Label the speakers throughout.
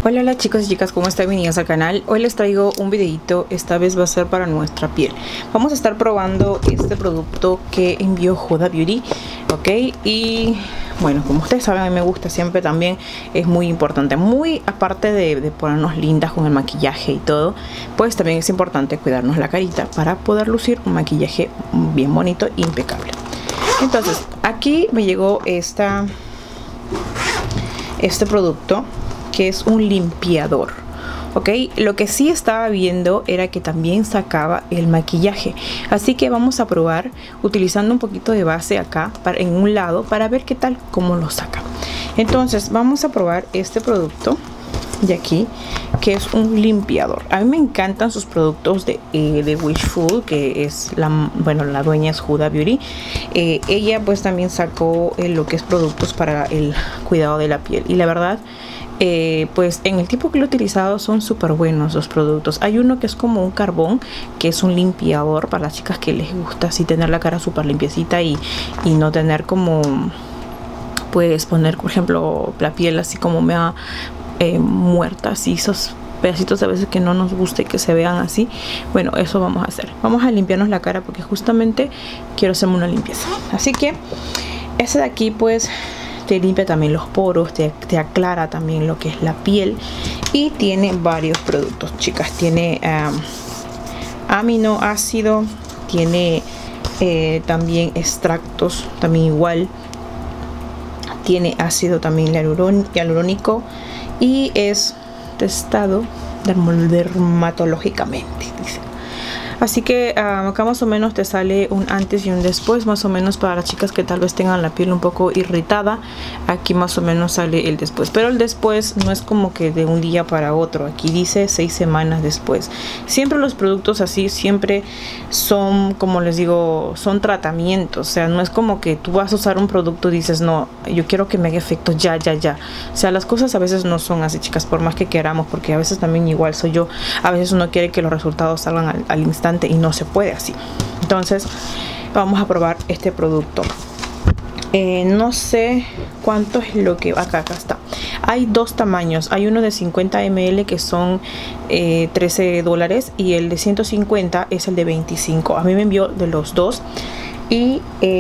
Speaker 1: Hola, hola chicos y chicas, ¿cómo están? Bienvenidos al canal. Hoy les traigo un videito, esta vez va a ser para nuestra piel. Vamos a estar probando este producto que envió Huda Beauty, ok, y bueno, como ustedes saben, a mí me gusta siempre también, es muy importante, muy aparte de ponernos lindas con el maquillaje y todo, pues también es importante cuidarnos la carita para poder lucir un maquillaje bien bonito e impecable. Entonces, aquí me llegó este producto, que es un limpiador, ok. Lo que sí estaba viendo era que también sacaba el maquillaje, así que vamos a probar utilizando un poquito de base acá en un lado para ver qué tal, cómo lo saca. Entonces vamos a probar este producto de aquí, que es un limpiador. A mí me encantan sus productos de Wishful, que es la dueña es Huda Beauty. Ella pues también sacó lo que es productos para el cuidado de la piel, y la verdad pues en el tipo que lo he utilizado son súper buenos los productos. Hay uno que es como un carbón, que es un limpiador para las chicas que les gusta así tener la cara súper limpiecita y no tener como, pues poner por ejemplo la piel así como me ha muerta, así esos pedacitos a veces que no nos gusta y que se vean así. Bueno, eso vamos a hacer. Vamos a limpiarnos la cara porque justamente quiero hacerme una limpieza. Así que ese de aquí pues te limpia también los poros, te aclara también lo que es la piel, y tiene varios productos, chicas. Tiene aminoácido, tiene también extractos, también igual, tiene ácido también hialurónico, y es testado dermatológicamente, dice. Así que acá más o menos te sale un antes y un después, más o menos para las chicas que tal vez tengan la piel un poco irritada. Aquí más o menos sale el después, pero el después no es como que de un día para otro. Aquí dice 6 semanas después. Siempre los productos así siempre son, como les digo, son tratamientos. O sea, no es como que tú vas a usar un producto y dices, no, yo quiero que me haga efecto ya. O sea, las cosas a veces no son así, chicas, por más que queramos, porque a veces también igual soy yo. A veces uno quiere que los resultados salgan al instante y no se puede así. Entonces vamos a probar este producto. No sé cuánto es lo que acá está. Hay dos tamaños. Hay uno de 50 ml que son $13, y el de 150 es el de 25. A mí me envió de los dos, y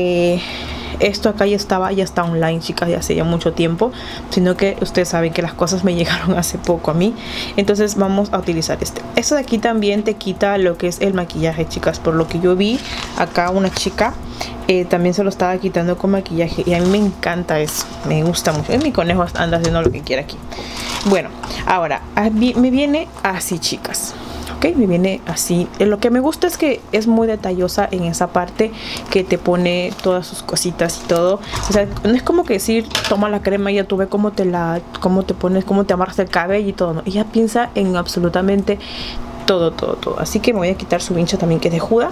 Speaker 1: esto acá ya está online, chicas, ya hace ya mucho tiempo, sino que ustedes saben que las cosas me llegaron hace poco a mí. Entonces vamos a utilizar esto de aquí. También te quita lo que es el maquillaje, chicas, por lo que yo vi acá una chica también se lo estaba quitando con maquillaje, y a mí me encanta eso, me gusta mucho. Mi conejo anda haciendo lo que quiera aquí. Bueno, ahora me viene así, chicas. Ok, me viene así. Lo que me gusta es que es muy detallosa en esa parte, que te pone todas sus cositas y todo. O sea, no es como que decir, toma la crema y ya tú ves cómo te pones, cómo te amarras el cabello y todo, ¿no? Ella piensa en absolutamente todo. Así que me voy a quitar su vincha también, que es de Huda.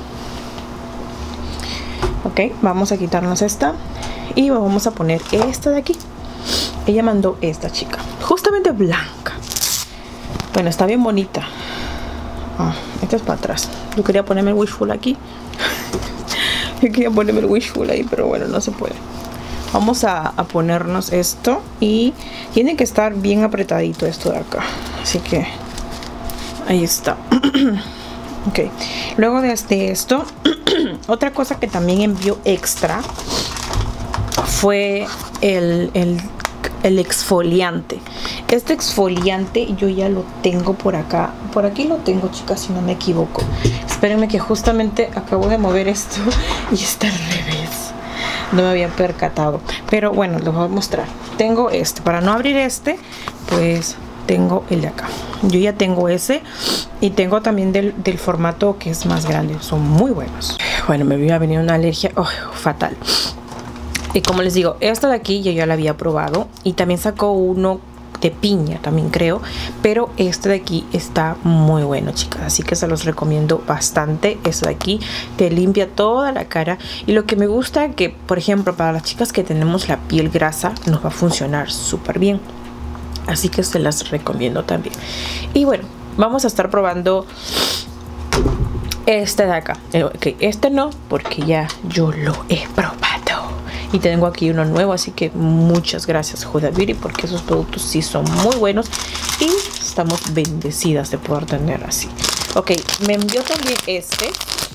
Speaker 1: Ok, vamos a quitarnos esta y vamos a poner esta de aquí. Ella mandó esta, chica, justamente blanca. Bueno, está bien bonita. Esta es para atrás. Yo quería ponerme el Wishful aquí. Yo quería ponerme el Wishful ahí, pero bueno, no se puede. Vamos a ponernos esto, y tiene que estar bien apretadito esto de acá. Así que ahí está. Ok, luego de esto otra cosa que también envió extra fue el exfoliante. Este exfoliante yo ya lo tengo por acá. Por aquí lo tengo, chicas, si no me equivoco. Espérenme, que justamente acabo de mover esto y está al revés. No me había percatado. Pero bueno, les voy a mostrar. Tengo este. Para no abrir este, pues tengo el de acá. Yo ya tengo ese, y tengo también del formato que es más grande. Son muy buenos. Bueno, me había venido una alergia fatal. Y como les digo, esta de aquí yo ya la había probado, y también sacó uno de piña también, creo, pero este de aquí está muy bueno, chicas, así que se los recomiendo bastante. Este de aquí te limpia toda la cara, y lo que me gusta que, por ejemplo, para las chicas que tenemos la piel grasa, nos va a funcionar súper bien, así que se las recomiendo también. Y bueno, vamos a estar probando este de acá. Okay, este no, porque ya yo lo he probado. y tengo aquí uno nuevo, así que muchas gracias Huda Beauty, porque esos productos sí son muy buenos y estamos bendecidas de poder tener así. Ok, me envió también este.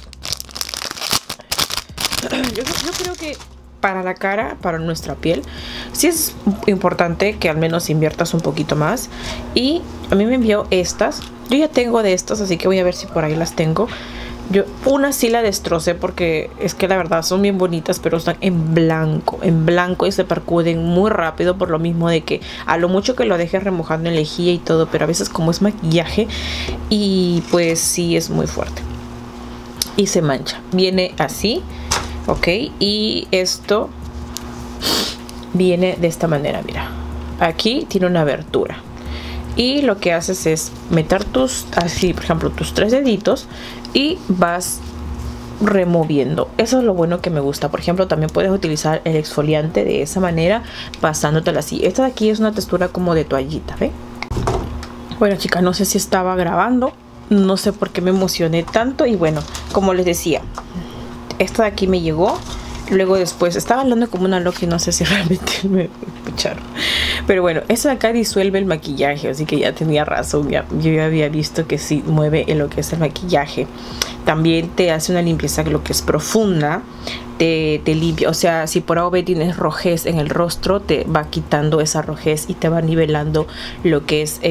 Speaker 1: Yo creo que para la cara, para nuestra piel, sí es importante que al menos inviertas un poquito más. Y a mí me envió estas. Yo ya tengo de estas, así que voy a ver si por ahí las tengo. Yo una sí la destrocé porque es que la verdad son bien bonitas, pero están en blanco y se percuden muy rápido, por lo mismo de que a lo mucho que lo dejes remojando en lejía y todo, pero a veces como es maquillaje y pues sí es muy fuerte y se mancha. Viene así, ok, y esto viene de esta manera, mira, aquí tiene una abertura. Y lo que haces es meter tus, así por ejemplo, tus 3 deditos y vas removiendo. Eso es lo bueno que me gusta. Por ejemplo, también puedes utilizar el exfoliante de esa manera, pasándotela así. Esta de aquí es una textura como de toallita, ¿ve? Bueno, chicas, no sé si estaba grabando. No sé por qué me emocioné tanto. Y bueno, como les decía, esta de aquí me llegó. Luego después estaba hablando como una loca y no sé si realmente me escucharon. Pero bueno, esta de acá disuelve el maquillaje, así que ya tenía razón. Yo ya había visto que sí mueve en lo que es el maquillaje. También te hace una limpieza que lo que es profunda. Te limpia, o sea, si por ahora tienes rojez en el rostro, te va quitando esa rojez y te va nivelando lo que es...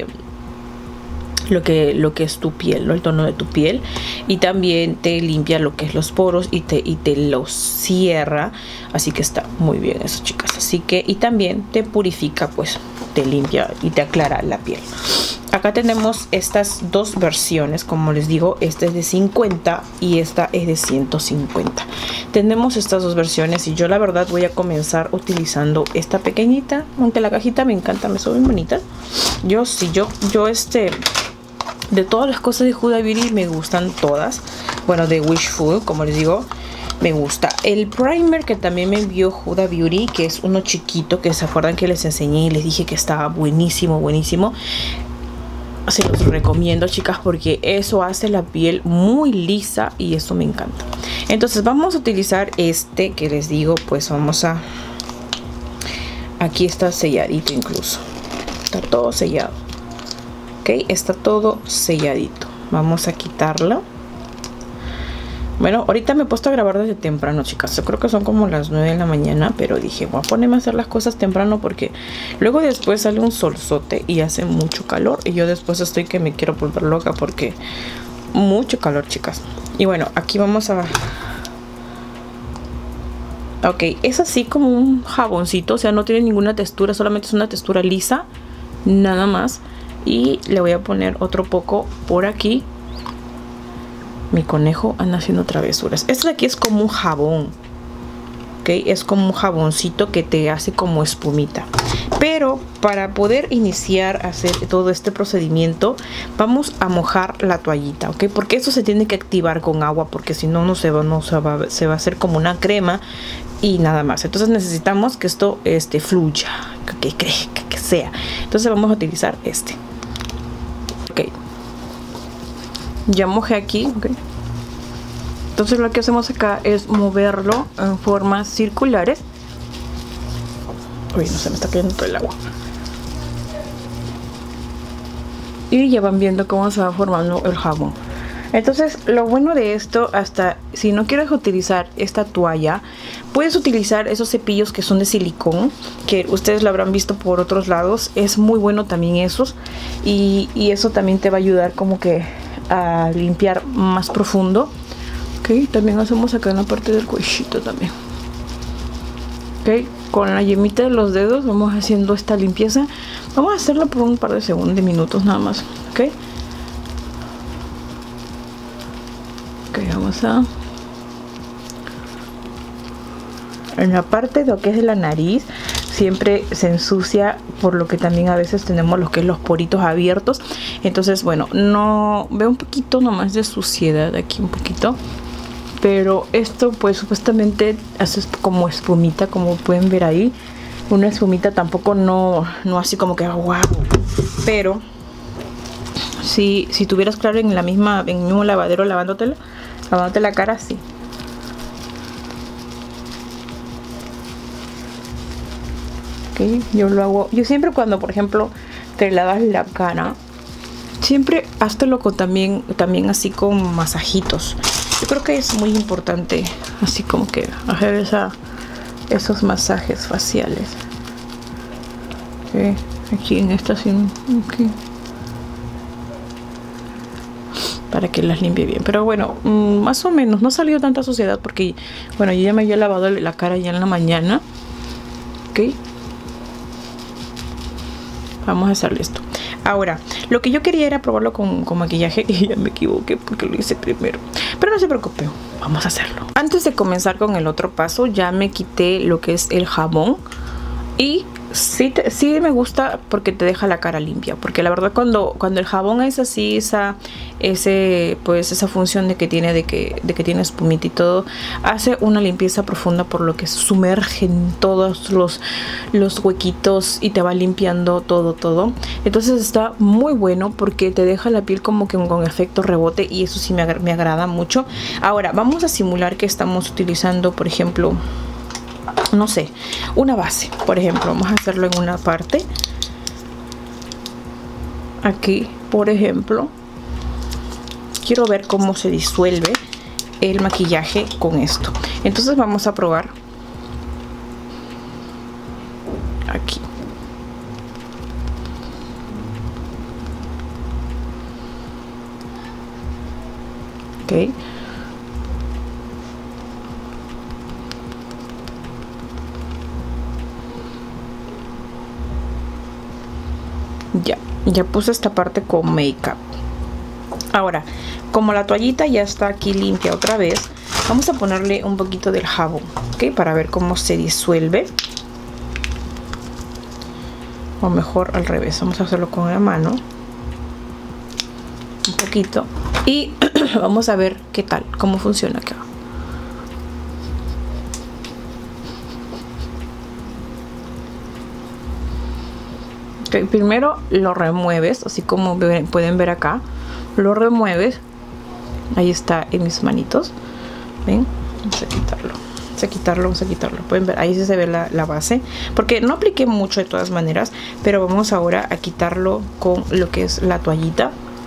Speaker 1: lo que es tu piel, ¿no? El tono de tu piel, y también te limpia lo que es los poros y te los cierra, así que está muy bien eso, chicas. Así que, y también te purifica, pues te limpia y te aclara la piel. Acá tenemos estas dos versiones, como les digo, esta es de 50 y esta es de 150. Tenemos estas dos versiones y yo la verdad voy a comenzar utilizando esta pequeñita, aunque la cajita me encanta, me son bien bonitas. Yo de todas las cosas de Huda Beauty me gustan todas. Bueno, de Wishful, como les digo, me gusta. El primer que también me envió Huda Beauty, que es uno chiquito, que se acuerdan que les enseñé y les dije que estaba buenísimo, buenísimo. Se los recomiendo, chicas, porque eso hace la piel muy lisa y eso me encanta. Entonces vamos a utilizar este que les digo, pues vamos a... Aquí está selladito incluso. Está todo sellado. Ok, está todo selladito. Vamos a quitarlo. Bueno, ahorita me he puesto a grabar desde temprano, chicas. Yo creo que son como las 9 de la mañana, pero dije, voy a ponerme a hacer las cosas temprano porque luego después sale un solzote y hace mucho calor. Y yo después estoy que me quiero volver loca porque mucho calor, chicas. Y bueno, aquí vamos a... Ok, es así como un jaboncito, o sea, no tiene ninguna textura, solamente es una textura lisa, nada más. Y le voy a poner otro poco por aquí. Mi conejo anda haciendo travesuras. Este de aquí es como un jabón, ok, es como un jaboncito que te hace como espumita. Pero para poder iniciar a hacer todo este procedimiento, vamos a mojar la toallita, ok, porque eso se tiene que activar con agua, porque si no, se va a hacer como una crema y nada más. Entonces necesitamos que esto fluya, que sea. Entonces vamos a utilizar este. Ok, ya mojé aquí, ok. Entonces lo que hacemos acá es moverlo en formas circulares. Uy, no se me está cayendo todo el agua. Y ya van viendo cómo se va formando el jabón. Entonces lo bueno de esto, hasta si no quieres utilizar esta toalla, puedes utilizar esos cepillos que son de silicón, que ustedes lo habrán visto por otros lados. Es muy bueno también esos, y eso también te va a ayudar como que a limpiar más profundo. Ok, también hacemos acá en la parte del cuellito también. Ok, con la yemita de los dedos vamos haciendo esta limpieza. Vamos a hacerla por un par de segundos, de minutos nada más. Ok. Ok, vamos a... En la parte de lo que es de la nariz siempre se ensucia, por lo que también a veces tenemos lo que es los poritos abiertos. Entonces, bueno, no veo un poquito nomás de suciedad aquí, un poquito. Pero esto pues supuestamente hace como espumita, como pueden ver ahí. Una espumita, tampoco no así como que wow. Pero si tuvieras claro en el mismo lavadero lavándote la cara, sí. Ok, yo lo hago. Yo siempre cuando, por ejemplo, te lavas la cara, siempre háztelo con también así con masajitos. Yo creo que es muy importante así como que hacer esos masajes faciales. Okay. Aquí en esta sí, okay. Para que las limpie bien. Pero bueno, más o menos no salió tanta suciedad porque, bueno, yo ya me había lavado la cara ya en la mañana. Ok, vamos a hacerle esto. Ahora, lo que yo quería era probarlo con maquillaje y ya me equivoqué porque lo hice primero. Pero no se preocupe, vamos a hacerlo. Antes de comenzar con el otro paso, ya me quité lo que es el jabón. Y sí me gusta porque te deja la cara limpia. Porque la verdad cuando el jabón es así, esa función de que tiene tiene espumita y todo, hace una limpieza profunda, por lo que sumerge en todos los huequitos y te va limpiando todo. Entonces está muy bueno porque te deja la piel como que con efecto rebote, y eso sí me agrada mucho. Ahora vamos a simular que estamos utilizando, por ejemplo, no sé, una base, por ejemplo. Vamos a hacerlo en una parte. Aquí, por ejemplo, quiero ver cómo se disuelve el maquillaje con esto. Entonces vamos a probar aquí. Ok. Ya puse esta parte con make-up. Ahora, como la toallita ya está aquí limpia otra vez, vamos a ponerle un poquito del jabón, ¿ok? Para ver cómo se disuelve. O mejor al revés, vamos a hacerlo con la mano. Un poquito. Y vamos a ver qué tal, cómo funciona acá. Okay, primero lo remueves, así como pueden ver acá, lo remueves. Ahí está en mis manitos. ¿Ven? Vamos a quitarlo. Pueden ver, ahí sí se ve la base, porque no apliqué mucho de todas maneras, pero vamos ahora a quitarlo con lo que es la toallita.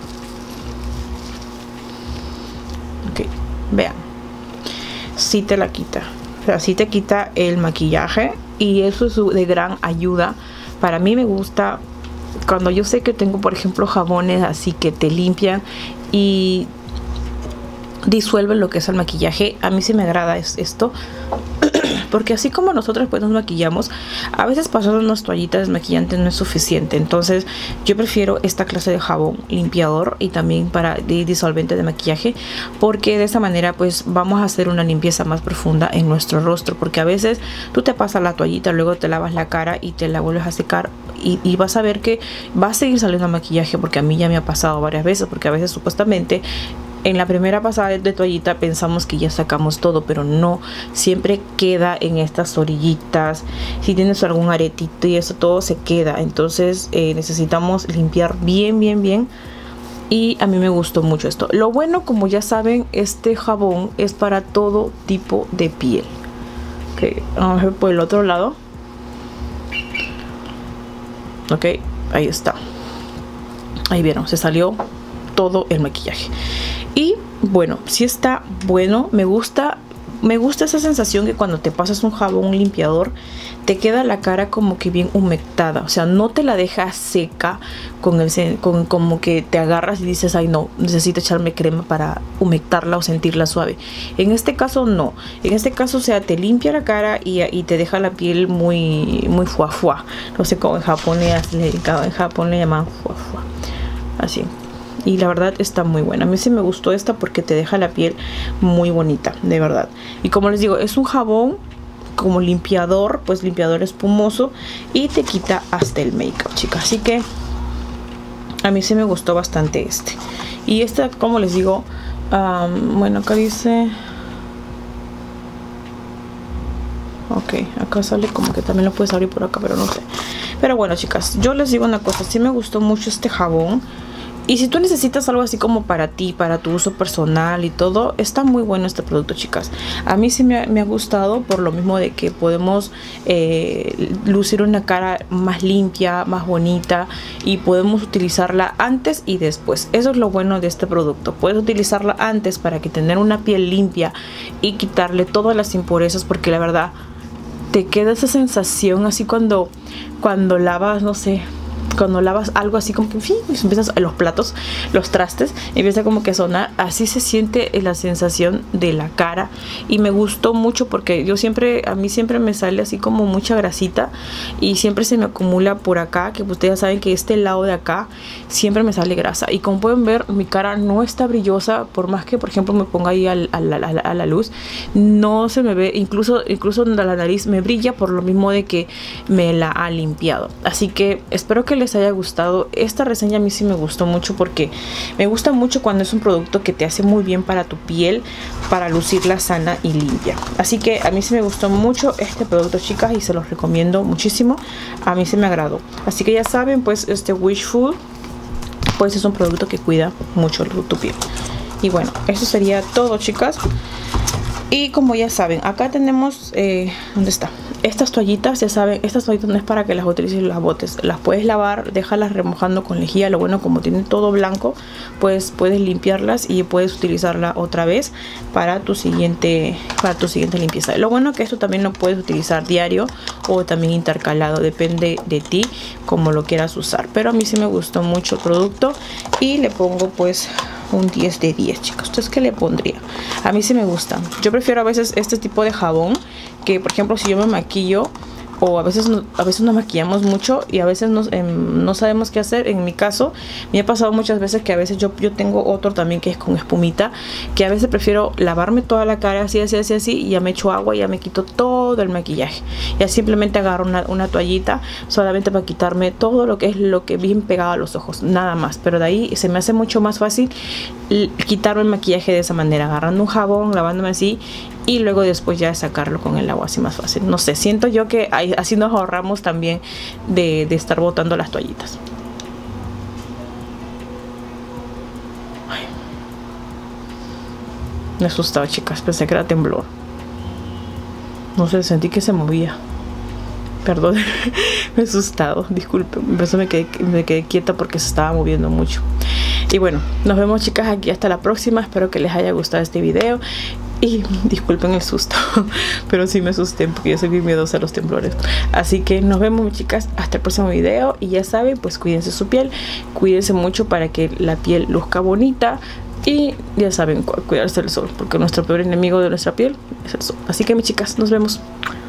Speaker 1: Ok, vean, sí te la quita, o sea, sí te quita el maquillaje, y eso es de gran ayuda. Para mí me gusta cuando yo sé que tengo, por ejemplo, jabones así que te limpian y disuelven lo que es el maquillaje. A mí sí me agrada esto, porque así como nosotros pues nos maquillamos, a veces pasando unas toallitas desmaquillantes no es suficiente. Entonces yo prefiero esta clase de jabón limpiador y también para disolvente de maquillaje, porque de esa manera pues vamos a hacer una limpieza más profunda en nuestro rostro. Porque a veces tú te pasas la toallita, luego te lavas la cara y te la vuelves a secar, y vas a ver que va a seguir saliendo maquillaje, porque a mí ya me ha pasado varias veces, porque a veces supuestamente en la primera pasada de toallita pensamos que ya sacamos todo, pero no, siempre queda en estas orillitas. Si tienes algún aretito y eso todo se queda, entonces necesitamos limpiar bien. Y a mí me gustó mucho esto. Lo bueno, como ya saben, este jabón es para todo tipo de piel. Ok, vamos a ver por el otro lado. Ok, ahí está. Ahí vieron, se salió todo el maquillaje. Y bueno, sí está bueno. Me gusta esa sensación que cuando te pasas un jabón limpiador te queda la cara como que bien humectada, o sea, no te la deja seca como que te agarras y dices, ay no, necesito echarme crema para humectarla o sentirla suave. En este caso no, en este caso, o sea, te limpia la cara y te deja la piel muy fuá. No sé cómo en Japón le llaman fuá, así. Y la verdad está muy buena. A mí sí me gustó esta porque te deja la piel muy bonita, de verdad. Y como les digo, es un jabón como limpiador, pues limpiador espumoso, y te quita hasta el make-up, chicas. Así que a mí sí me gustó bastante este. Y esta, como les digo, bueno, acá dice... Ok, acá sale como que también lo puedes abrir por acá, pero no sé. Pero bueno, chicas, yo les digo una cosa. Sí me gustó mucho este jabón. Y si tú necesitas algo así como para ti, para tu uso personal y todo, está muy bueno este producto, chicas. A mí sí me ha gustado por lo mismo de que podemos lucir una cara más limpia, más bonita, y podemos utilizarla antes y después. Eso es lo bueno de este producto. Puedes utilizarla antes para que tener una piel limpia y quitarle todas las impurezas, porque la verdad te queda esa sensación así cuando lavas, no sé, cuando lavas algo así como que empiezas los platos, los trastes, empieza como que a sonar. Así se siente la sensación de la cara, y me gustó mucho porque a mí siempre me sale así como mucha grasita y siempre se me acumula por acá, que ustedes ya saben que este lado de acá siempre me sale grasa, y como pueden ver mi cara no está brillosa, por más que por ejemplo me ponga ahí a la luz, no se me ve, incluso la nariz me brilla por lo mismo de que me la ha limpiado. Así que espero que les haya gustado esta reseña. A mí sí me gustó mucho porque me gusta mucho cuando es un producto que te hace muy bien para tu piel, para lucirla sana y limpia. Así que a mí sí me gustó mucho este producto, chicas, y se los recomiendo muchísimo. A mí sí me agradó. Así que ya saben, pues este Wishful pues es un producto que cuida mucho tu piel. Y bueno, eso sería todo, chicas. Y como ya saben, acá tenemos ¿dónde está? Estas toallitas, ya saben, estas toallitas no es para que las utilices y las botes. Las puedes lavar, déjalas remojando con lejía. Lo bueno, como tiene todo blanco, pues puedes limpiarlas y puedes utilizarla otra vez para tu siguiente limpieza. Lo bueno que esto también lo puedes utilizar diario o también intercalado, depende de ti como lo quieras usar. Pero a mí sí me gustó mucho el producto y le pongo pues un 10 de 10, chicos. ¿Ustedes qué le pondría? A mí sí me gusta. Yo prefiero a veces este tipo de jabón, que por ejemplo si yo me maquillo, o a veces nos maquillamos mucho y a veces no sabemos qué hacer. En mi caso me ha pasado muchas veces que a veces yo tengo otro también que es con espumita, que a veces prefiero lavarme toda la cara así, y ya me echo agua y ya me quito todo el maquillaje. Ya simplemente agarro una toallita solamente para quitarme todo lo que es bien pegado a los ojos, nada más. Pero de ahí se me hace mucho más fácil quitarme el maquillaje de esa manera, agarrando un jabón, lavándome así, y luego después ya sacarlo con el agua, así más fácil. No sé, siento yo que así nos ahorramos también de estar botando las toallitas. Ay. Me asustaba, chicas, pensé que era temblor. No sé, sentí que se movía. Perdón, me he asustado, disculpen. Por eso me quedé quieta porque se estaba moviendo mucho. Y bueno, nos vemos, chicas, aquí hasta la próxima. Espero que les haya gustado este video. Y disculpen el susto, pero sí me asusté porque yo soy bien miedosa a los temblores. Así que nos vemos, chicas, hasta el próximo video. Y ya saben, pues cuídense su piel, cuídense mucho para que la piel luzca bonita. Y ya saben, cuidarse del sol, porque nuestro peor enemigo de nuestra piel es el sol. Así que, mis chicas, nos vemos.